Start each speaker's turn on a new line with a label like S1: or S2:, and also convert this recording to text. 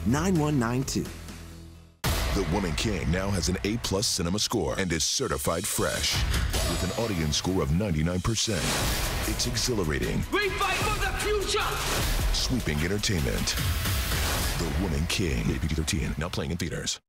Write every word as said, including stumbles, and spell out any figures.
S1: nine one nine two.
S2: The Woman King now has an A plus cinema score and is certified fresh with an audience score of ninety-nine percent. It's exhilarating.
S3: We fight for the future!
S2: Sweeping entertainment. The Woman King. Rated P G thirteen. Now playing in theaters.